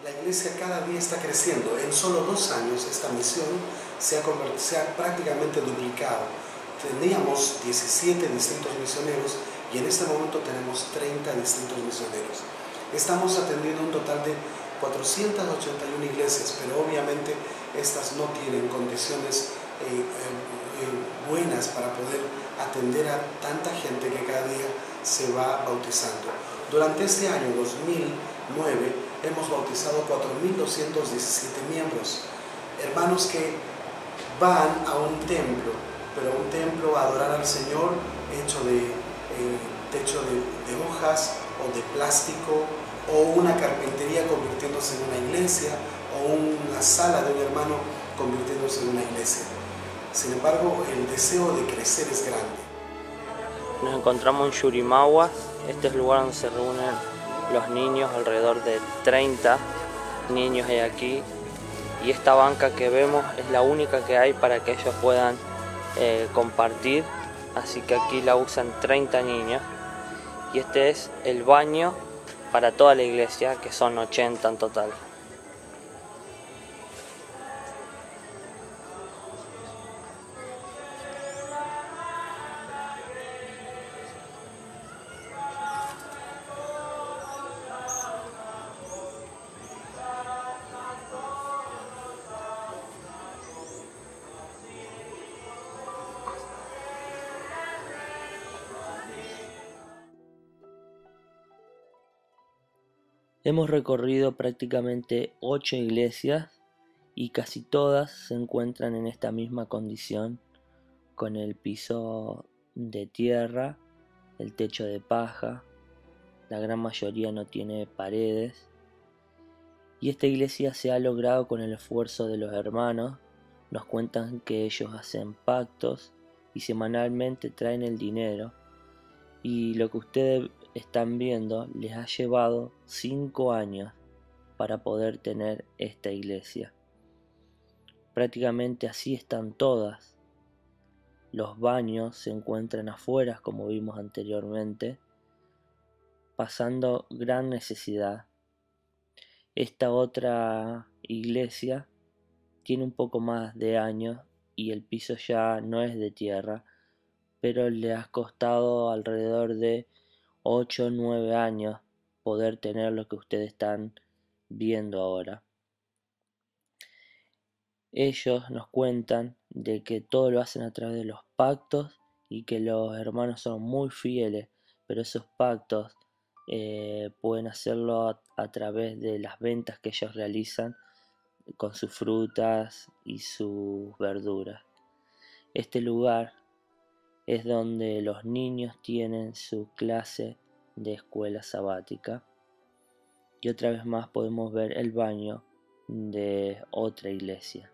La iglesia cada día está creciendo. En solo 2 años esta misión se ha prácticamente duplicado. Teníamos 17 distritos misioneros y en este momento tenemos 30 distritos misioneros. Estamos atendiendo un total de 481 iglesias, pero obviamente estas no tienen condiciones buenas para poder atender a tanta gente que cada día se va bautizando. Durante este año 2009 hemos bautizado 4.217 miembros, hermanos que van a un templo, pero a un templo a adorar al Señor hecho de techo de hojas o de plástico, o una carpintería convirtiéndose en una iglesia, o una sala de un hermano convirtiéndose en una iglesia. Sin embargo, el deseo de crecer es grande. Nos encontramos en Yurimaguas. Este es el lugar donde se reúnen los niños, alrededor de 30 niños hay aquí. Y esta banca que vemos es la única que hay para que ellos puedan compartir. Así que aquí la usan 30 niños. Y este es el baño para toda la iglesia, que son 80 en total. Hemos recorrido prácticamente 8 iglesias y casi todas se encuentran en esta misma condición, con el piso de tierra, el techo de paja, la gran mayoría no tiene paredes. Y esta iglesia se ha logrado con el esfuerzo de los hermanos. Nos cuentan que ellos hacen pactos y semanalmente traen el dinero. Y lo que ustedes están viendo les ha llevado 5 años para poder tener esta iglesia. Prácticamente así están todas. Los baños se encuentran afuera, como vimos anteriormente, pasando gran necesidad. Esta otra iglesia tiene un poco más de años y el piso ya no es de tierra, pero le ha costado alrededor de 8 o 9 años poder tener lo que ustedes están viendo ahora. Ellos nos cuentan de que todo lo hacen a través de los pactos y que los hermanos son muy fieles, pero esos pactos pueden hacerlo a través de las ventas que ellos realizan con sus frutas y sus verduras. Este lugar es donde los niños tienen su clase de escuela sabática. Y otra vez más podemos ver el baño de otra iglesia.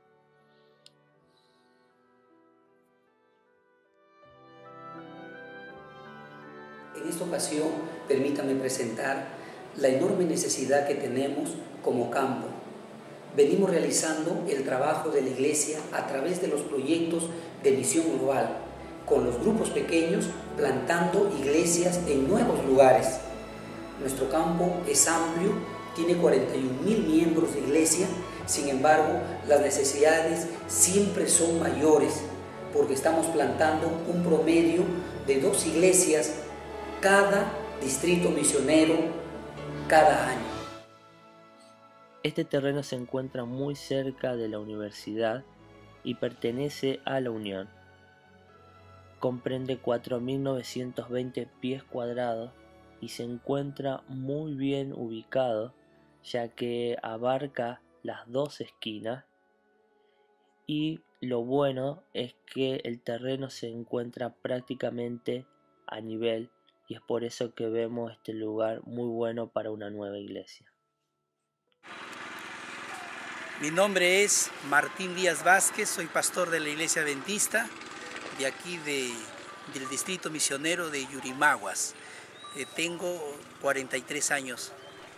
En esta ocasión, permítame presentar la enorme necesidad que tenemos como campo. Venimos realizando el trabajo de la iglesia a través de los proyectos de misión global, con los grupos pequeños plantando iglesias en nuevos lugares. Nuestro campo es amplio, tiene 41.000 miembros de iglesia, sin embargo, las necesidades siempre son mayores, porque estamos plantando un promedio de 2 iglesias cada distrito misionero cada año. Este terreno se encuentra muy cerca de la universidad y pertenece a la Unión. Comprende 4.920 pies cuadrados y se encuentra muy bien ubicado, ya que abarca las 2 esquinas, y lo bueno es que el terreno se encuentra prácticamente a nivel, y es por eso que vemos este lugar muy bueno para una nueva iglesia. Mi nombre es Martín Díaz Vázquez, soy pastor de la Iglesia Adventista de aquí del distrito misionero de Yurimaguas. Tengo 43 años.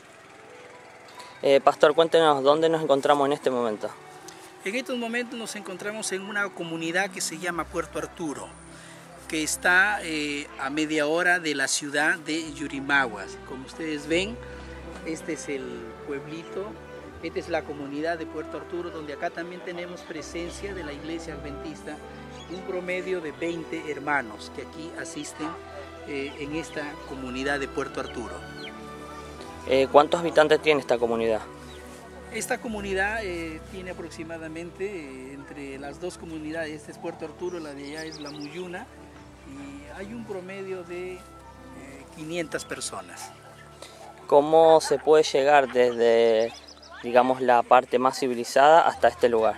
Pastor, cuéntenos dónde nos encontramos en este momento. En estos momentos nos encontramos en una comunidad que se llama Puerto Arturo, que está a media hora de la ciudad de Yurimaguas. Como ustedes ven, este es el pueblito Esta es la comunidad de Puerto Arturo, donde acá también tenemos presencia de la iglesia adventista, un promedio de 20 hermanos que aquí asisten en esta comunidad de Puerto Arturo. ¿Cuántos habitantes tiene esta comunidad? Esta comunidad tiene aproximadamente entre las dos comunidades, esta es Puerto Arturo, la de allá es La Muyuna, y hay un promedio de 500 personas. ¿Cómo se puede llegar desde, digamos, la parte más civilizada hasta este lugar?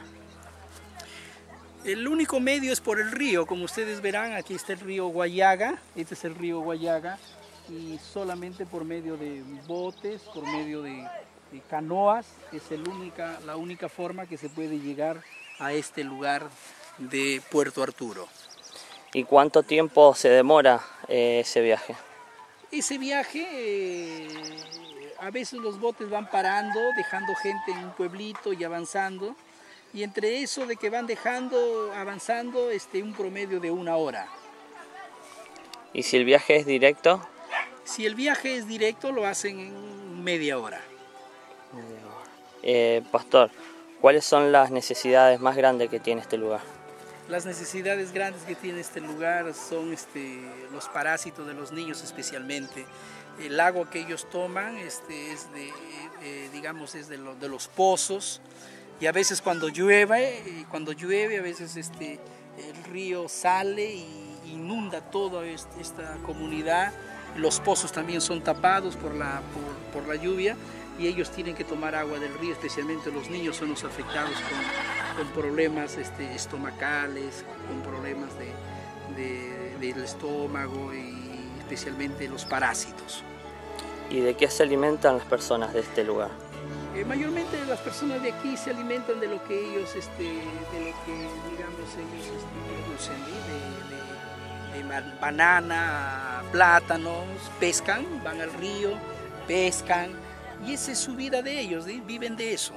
El único medio es por el río, como ustedes verán, aquí está el río Guayaga, este es el río Guayaga, y solamente por medio de botes, por medio de canoas, es la única forma que se puede llegar a este lugar de Puerto Arturo. ¿Y cuánto tiempo se demora ese viaje? Ese viaje, a veces los botes van parando, dejando gente en un pueblito y avanzando, y entre eso de que van avanzando, un promedio de 1 hora. ¿Y si el viaje es directo? Si el viaje es directo, lo hacen en media hora. Pastor, ¿cuáles son las necesidades más grandes que tiene este lugar? Las necesidades grandes que tiene este lugar son los parásitos de los niños especialmente. El agua que ellos toman es de los pozos, y a veces cuando llueve a veces el río sale y inunda toda esta comunidad. Los pozos también son tapados por la lluvia, y ellos tienen que tomar agua del río, especialmente los niños son los afectados con problemas estomacales, con problemas del estómago, y especialmente los parásitos. ¿Y de qué se alimentan las personas de este lugar? Mayormente las personas de aquí se alimentan de lo que ellos, producen, de banana, plátanos, pescan, van al río, pescan, y esa es su vida de ellos, viven de eso.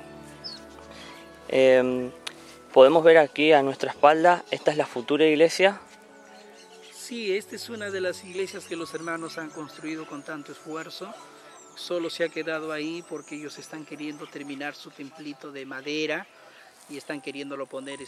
Podemos ver aquí a nuestra espalda, esta es la futura iglesia. Sí, esta es una de las iglesias que los hermanos han construido con tanto esfuerzo. Solo se ha quedado ahí porque ellos están queriendo terminar su templito de madera y están queriéndolo poner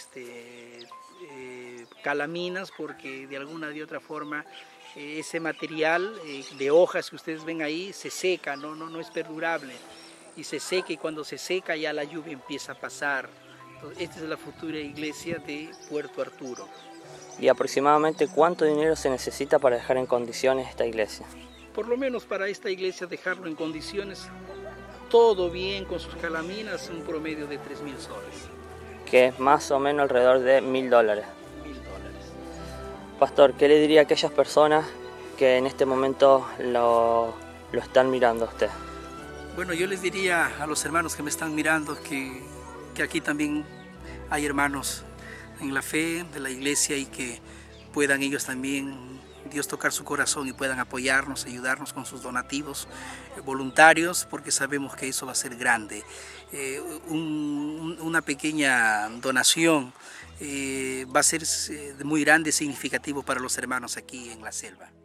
calaminas, porque de alguna de otra forma ese material de hojas que ustedes ven ahí se seca, no es perdurable, y se seca, y cuando se seca ya la lluvia empieza a pasar. Entonces, esta es la futura iglesia de Puerto Arturo. ¿Y aproximadamente cuánto dinero se necesita para dejar en condiciones esta iglesia? Por lo menos para esta iglesia dejarlo en condiciones, todo bien con sus calaminas, un promedio de 3.000 soles. Que es más o menos alrededor de $1.000. $1.000. Pastor, ¿qué le diría a aquellas personas que en este momento lo están mirando a usted? Bueno, yo les diría a los hermanos que me están mirando que aquí también hay hermanos en la fe de la iglesia, y que puedan ellos también, Dios, tocar su corazón y puedan apoyarnos, ayudarnos con sus donativos voluntarios, porque sabemos que eso va a ser grande. Una pequeña donación va a ser muy grande, significativo para los hermanos aquí en la selva.